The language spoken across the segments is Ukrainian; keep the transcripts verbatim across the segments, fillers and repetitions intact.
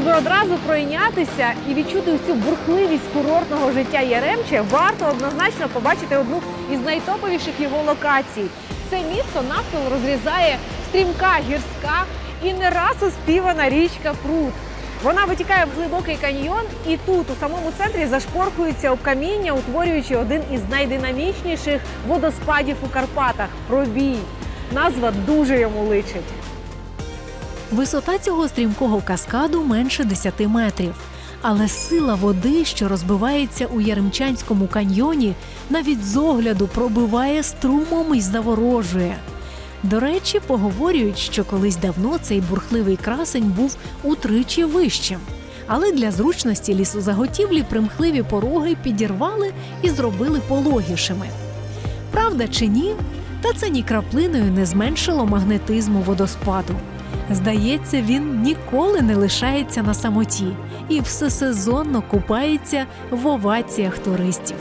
Щоб одразу пройнятися і відчути всю бурхливість курортного життя Яремче, варто однозначно побачити одну із найтоповіших його локацій. Це місто навпіл розрізає стрімка гірська і не раз оспівана річка Прут. Вона витікає в глибокий каньйон, і тут, у самому центрі, зашпорхується об каміння, утворюючи один із найдинамічніших водоспадів у Карпатах – Пробій. Назва дуже йому личить. Висота цього стрімкого каскаду менше десяти метрів. Але сила води, що розбивається у Яремчанському каньйоні, навіть з огляду пробиває струмом і заворожує. До речі, поговорюють, що колись давно цей бурхливий красень був утричі вищим. Але для зручності лісозаготівлі примхливі пороги підірвали і зробили пологішими. Правда чи ні? Та це ні краплиною не зменшило магнетизму водоспаду. Здається, він ніколи не лишається на самоті і всесезонно купається в оваціях туристів.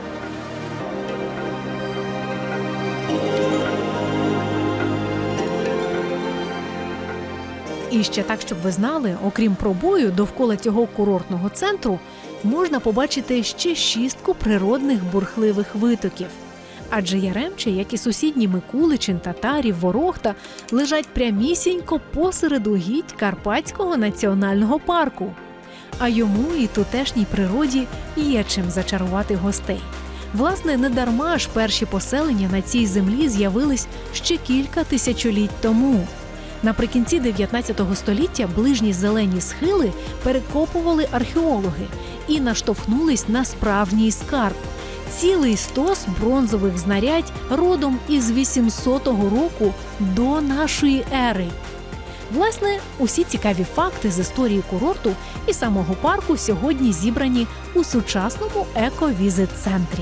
І ще так, щоб ви знали, окрім пробою, довкола цього курортного центру можна побачити ще шістку природних бурхливих витоків. Адже Яремче, як і сусідні Микуличин, Татарів, Ворохта, лежать прямісінько посеред угідь Карпатського національного парку. А йому і тутешній природі є чим зачарувати гостей. Власне, недарма ж перші поселення на цій землі з'явились ще кілька тисячоліть тому. Наприкінці дев'ятнадцятого століття ближні зелені схили перекопували археологи і наштовхнулись на справжній скарб – цілий стос бронзових знарядь родом із вісімсотого року до нашої ери. Власне, усі цікаві факти з історії курорту і самого парку сьогодні зібрані у сучасному еко-візит-центрі.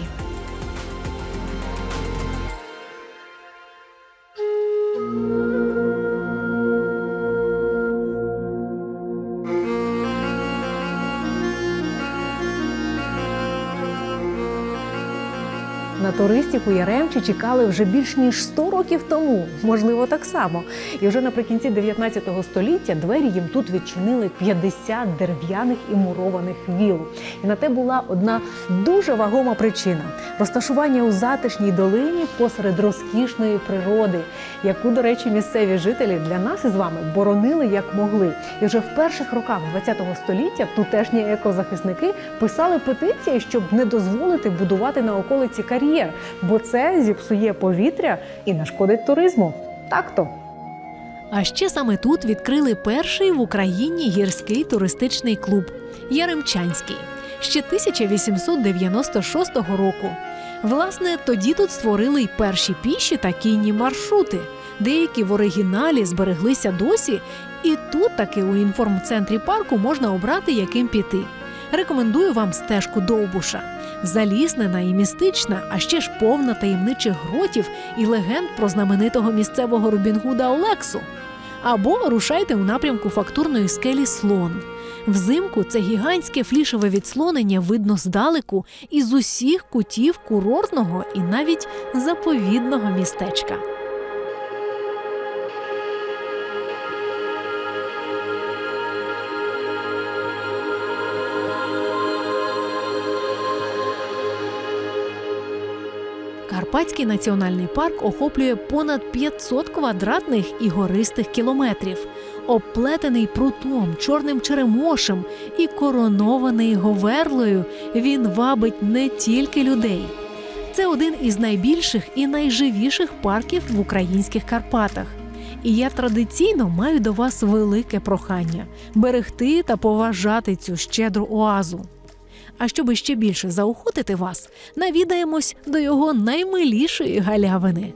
На туристів у Яремчі чекали вже більш ніж сто років тому, можливо, так само. І вже наприкінці дев'ятнадцятого століття двері їм тут відчинили п'ятдесят дерев'яних і мурованих віл. І на те була одна дуже вагома причина – розташування у затишній долині посеред розкішної природи, яку, до речі, місцеві жителі для нас із вами боронили як могли. І вже в перших роках ХХ століття тутешні екозахисники писали петиції, щоб не дозволити будувати на околиці кар'єр, бо це зіпсує повітря і нашкодить туризму. Так-то. А ще саме тут відкрили перший в Україні гірський туристичний клуб – Яремчанський, ще тисяча вісімсот дев'яносто шостого року. Власне, тоді тут створили й перші піші та кінні маршрути. Деякі в оригіналі збереглися досі, і тут таки у інформцентрі парку можна обрати, яким піти. Рекомендую вам стежку Довбуша. Заліснена і містична, а ще ж повна таємничих гротів і легенд про знаменитого місцевого Робін Гуда Олексу. Або рушайте у напрямку фактурної скелі Слон. Взимку це гігантське флішове відслонення видно здалеку із усіх кутів курортного і навіть заповідного містечка. Карпатський національний парк охоплює понад п'ятсот квадратних і гористих кілометрів, обплетений прутом, чорним черемошем і коронований говерлою, він вабить не тільки людей. Це один із найбільших і найживіших парків в українських Карпатах. І я традиційно маю до вас велике прохання – берегти та поважати цю щедру оазу. А щоби ще більше заохотити вас, навідаємось до його наймилішої галявини.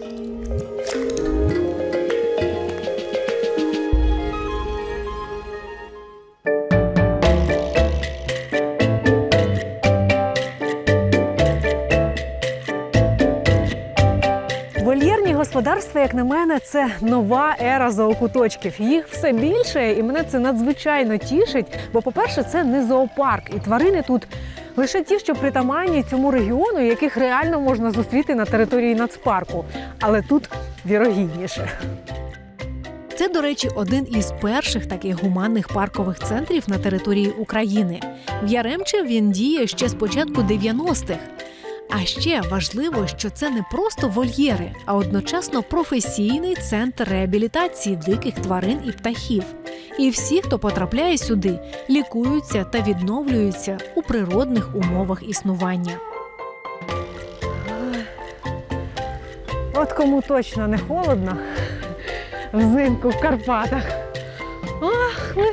Вольєрні господарства, як на мене, це нова ера зоокуточків. Їх все більше, і мене це надзвичайно тішить, бо, по-перше, це не зоопарк, і тварини тут лише ті, що притаманні цьому регіону, яких реально можна зустріти на території нацпарку. Але тут вірогідніше. Це, до речі, один із перших таких гуманних паркових центрів на території України. В Яремче він діє ще з початку дев'яностих. А ще важливо, що це не просто вольєри, а одночасно професійний центр реабілітації диких тварин і птахів. І всі, хто потрапляє сюди, лікуються та відновлюються у природних умовах існування. От кому точно не холодно взимку в Карпатах. Ах, ви...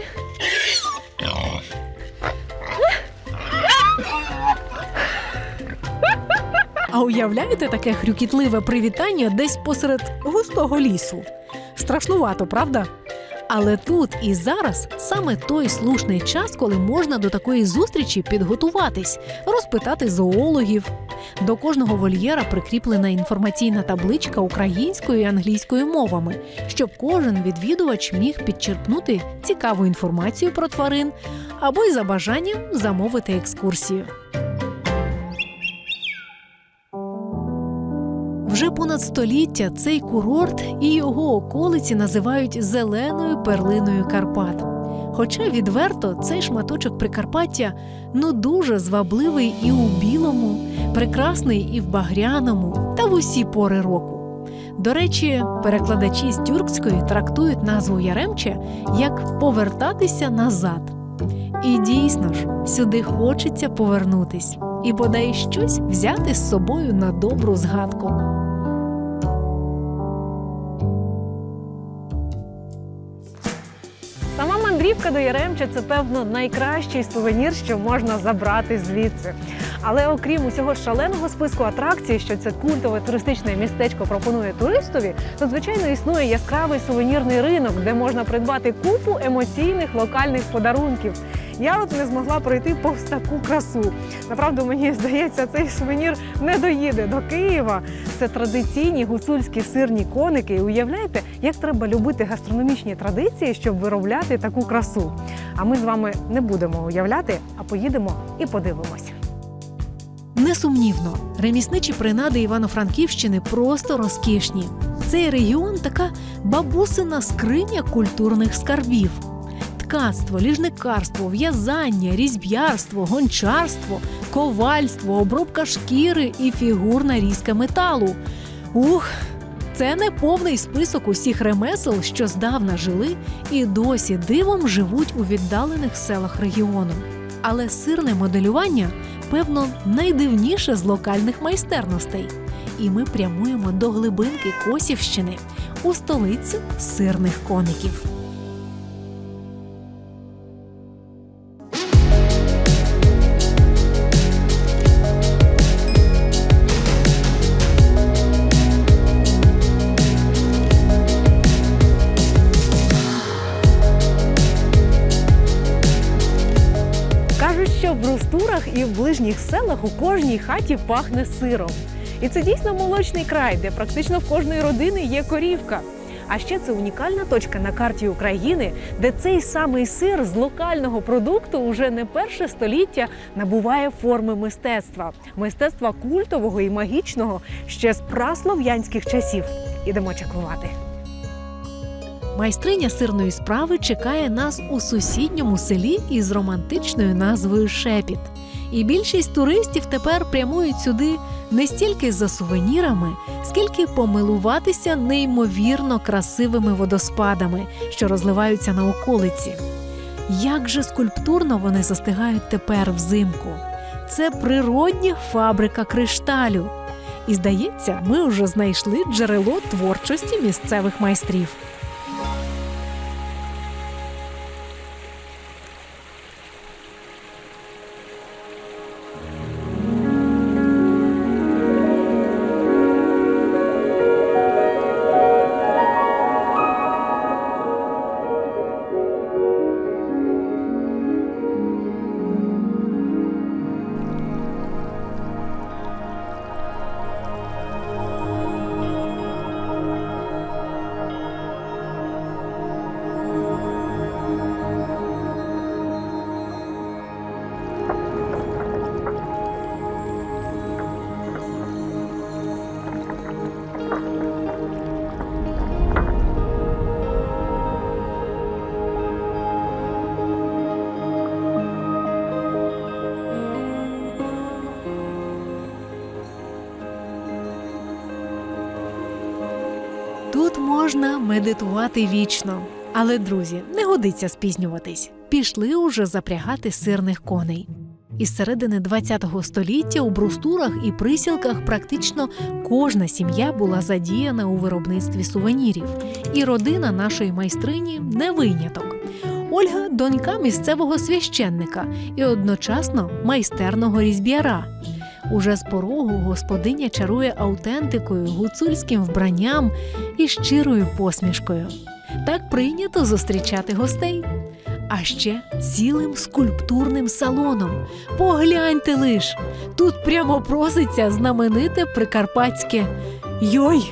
А уявляєте таке хрюкітливе привітання десь посеред густого лісу? Страшнувато, правда? Але тут і зараз саме той слушний час, коли можна до такої зустрічі підготуватись, розпитати зоологів. До кожного вольєра прикріплена інформаційна табличка українською і англійською мовами, щоб кожен відвідувач міг підчерпнути цікаву інформацію про тварин або й за бажанням замовити екскурсію. Вже понад століття цей курорт і його околиці називають «зеленою перлиною Карпат». Хоча, відверто, цей шматочок Прикарпаття ну дуже звабливий і у білому, прекрасний і в багряному, та в усі пори року. До речі, перекладачі з тюркської трактують назву Яремче як «повертатися назад». І дійсно ж, сюди хочеться повернутись і бодай щось взяти з собою на добру згадку. Сама мандрівка до Яремча – це, певно, найкращий сувенір, що можна забрати звідси. Але окрім усього шаленого списку атракцій, що це культове туристичне містечко пропонує туристові, тут, звичайно, існує яскравий сувенірний ринок, де можна придбати купу емоційних локальних подарунків. Я от не змогла пройти повз таку красу. Направду, мені здається, цей сувенір не доїде до Києва. Це традиційні гуцульські сирні коники. І уявляєте, як треба любити гастрономічні традиції, щоб виробляти таку красу. А ми з вами не будемо уявляти, а поїдемо і подивимося. Несумнівно, ремісничі принади Івано-Франківщини просто розкішні. Цей регіон – така бабусина скриня культурних скарбів. Ткацтво, ліжникарство, в'язання, різьб'ярство, гончарство, ковальство, обробка шкіри і фігурна різка металу. Ух, це не повний список усіх ремесел, що здавна жили і досі дивом живуть у віддалених селах регіону. Але сирне моделювання, певно, найдивніше з локальних майстерностей. І ми прямуємо до глибинки Косівщини, у столицю сирних коників. Що в Брустурах і в ближніх селах у кожній хаті пахне сиром. І це дійсно молочний край, де практично в кожної родини є корівка. А ще це унікальна точка на карті України, де цей самий сир з локального продукту уже не перше століття набуває форми мистецтва. Мистецтва культового і магічного ще з праслов'янських часів. Ідемо чаклувати. Майстриня сирної справи чекає нас у сусідньому селі із романтичною назвою Шепіт. І більшість туристів тепер прямують сюди не стільки за сувенірами, скільки помилуватися неймовірно красивими водоспадами, що розливаються на околиці. Як же скульптурно вони застигають тепер взимку. Це природня фабрика кришталю. І, здається, ми вже знайшли джерело творчості місцевих майстрів. можна медитувати вічно. Але, друзі, не годиться спізнюватись. Пішли уже запрягати сирних коней. Із середини ХХ століття у брустурах і присілках практично кожна сім'я була задіяна у виробництві сувенірів. І родина нашої майстрині не виняток. Ольга – донька місцевого священника і одночасно майстерного різьбяра. Уже з порогу господиня чарує аутентикою, гуцульським вбранням і щирою посмішкою. Так прийнято зустрічати гостей. А ще цілим скульптурним салоном. Погляньте лиш! Тут прямо проситься знамените прикарпатське «Йой!».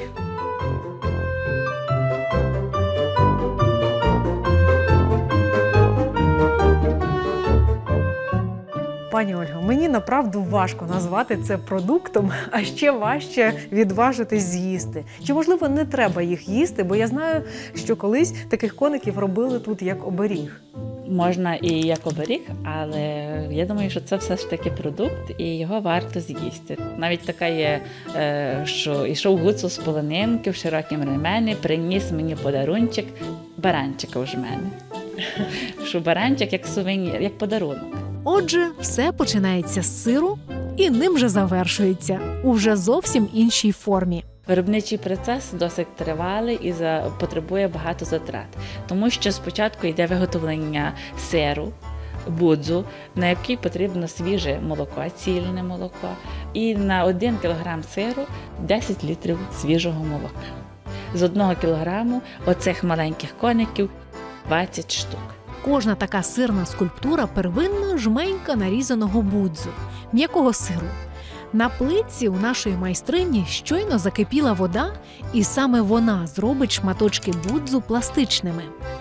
Пані Ольго, мені направду важко назвати це продуктом, а ще важче відважитись з'їсти. Чи, можливо, не треба їх їсти, бо я знаю, що колись таких коників робили тут як оберіг. Можна і як оберіг, але я думаю, що це все ж таки продукт і його варто з'їсти. Навіть така є, що йшов гуцул з полонинки в широкім ремені, приніс мені подарунчик, баранчика в мене. Що баранчик як сувенір, як подарунок. Отже, все починається з сиру і ним же завершується у вже зовсім іншій формі. Виробничий процес досить тривалий і за, потребує багато затрат, тому що спочатку йде виготовлення сиру, будзу, на який потрібно свіже молоко, цільне молоко, і на один кілограм сиру десять літрів свіжого молока. З одного кілограму оцих маленьких коників двадцять штук. Кожна така сирна скульптура первинно жменька нарізаного будзу, м'якого сиру. На плитці у нашої майстрині щойно закипіла вода, і саме вона зробить шматочки будзу пластичними.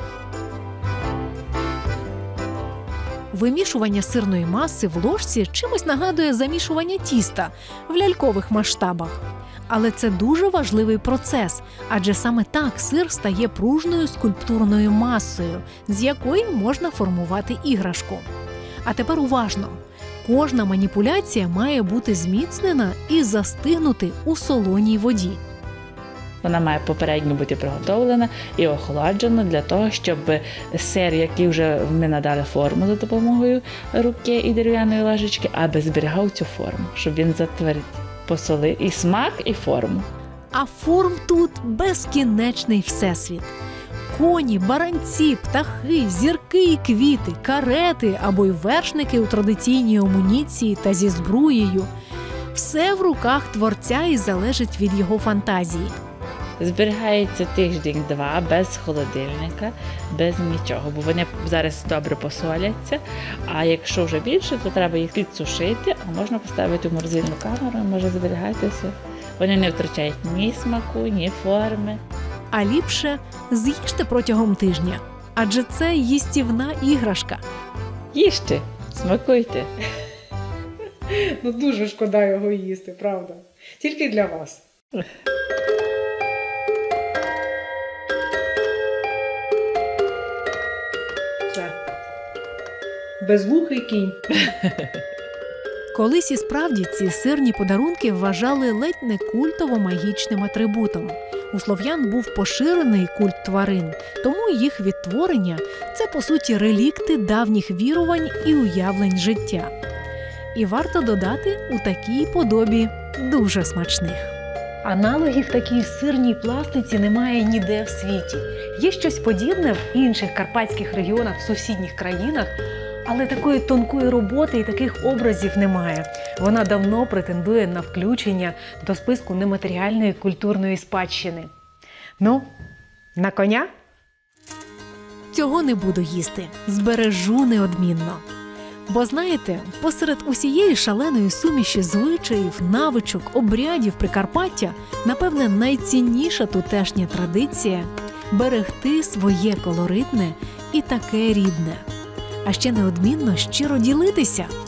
Вимішування сирної маси в ложці чимось нагадує замішування тіста в лялькових масштабах. Але це дуже важливий процес, адже саме так сир стає пружною скульптурною масою, з якої можна формувати іграшку. А тепер уважно! Кожна маніпуляція має бути зміцнена і застигнути у солоній воді. Вона має попередньо бути приготовлена і охолоджена для того, щоб сир, який вже ми надали форму за допомогою руки і дерев'яної ложечки, аби зберігав цю форму, щоб він затвердів, посолив і смак, і форму. А форм тут безкінечний всесвіт. Коні, баранці, птахи, зірки і квіти, карети або й вершники у традиційній амуніції та зі збруєю. Все в руках творця і залежить від його фантазії. Зберігається тиждень-два без холодильника, без нічого, бо вони зараз добре посоляться, а якщо вже більше, то треба їх підсушити, а можна поставити в морозильну камеру, може зберігатися. Вони не втрачають ні смаку, ні форми. А ліпше з'їжте протягом тижня, адже це їстівна іграшка. Їжте, смакуйте. Ну дуже шкода його їсти, правда? Тільки для вас. Це. Безвухий кінь. Колись і справді ці сирні подарунки вважали ледь не культово-магічним атрибутом. У слов'ян був поширений культ тварин, тому їх відтворення – це, по суті, релікти давніх вірувань і уявлень життя. І варто додати, у такій подобі дуже смачних. Аналогів такій сирній пластиці немає ніде в світі. Є щось подібне в інших карпатських регіонах, в сусідніх країнах, але такої тонкої роботи і таких образів немає. Вона давно претендує на включення до списку нематеріальної культурної спадщини. Ну, на коня? Цього не буду їсти, збережу неодмінно. Бо, знаєте, посеред усієї шаленої суміші звичаїв, навичок, обрядів Прикарпаття, напевне, найцінніша тутешня традиція – берегти своє колоритне і таке рідне. А ще неодмінно щиро ділитися –